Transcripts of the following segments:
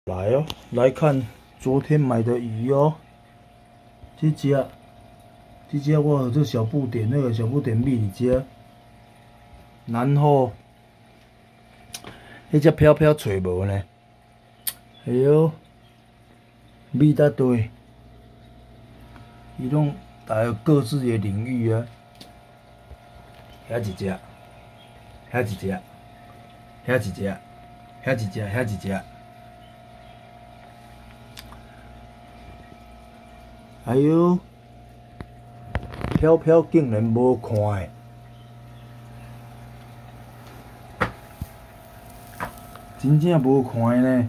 来哦，来看昨天买的鱼哦。这只我有这小不点，那个小不点米里只，然后迄只飘飘找无呢。哎呦，米搭对，伊拢大有各自的领域啊。遐一只，遐一只，遐一只，遐一只，遐一只。 哎呦，飘飘竟然无看诶！真正无看诶呢。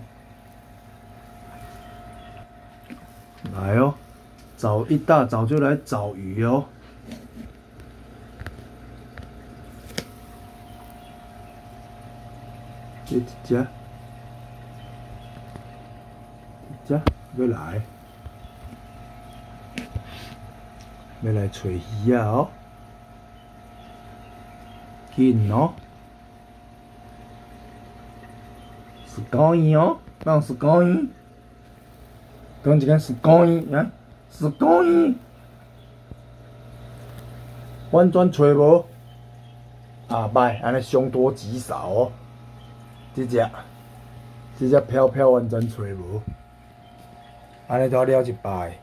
来哦，一大早就来找鱼哦。这一只，要来。 要来找鱼啊！哦，紧哦，是高音哦，当是高音，讲一个是高音啊，是高音，完全找无啊！歹，安尼凶多吉少哦，这只飘飘完全找无，安尼都了一摆。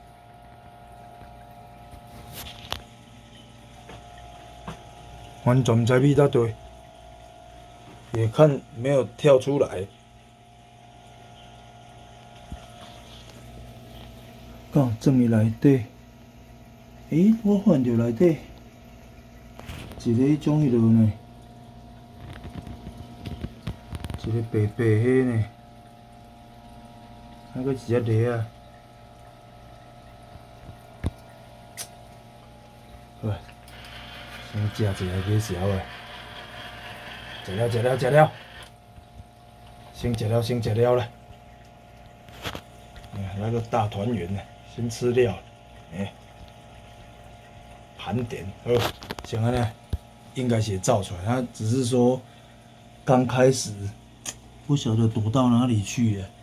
完全不知米在对，也看没有跳出来。刚装伫内底，诶，我发现着内底一个迄种迄落呢，一个白白迄呢，还佫一只螺啊。喂。 先食一个给烧诶，食了，先食了啦。来个大团圆呢，先吃料，盘点，像安尼，应该是造出来，它只是说刚开始不晓得躲到哪里去了。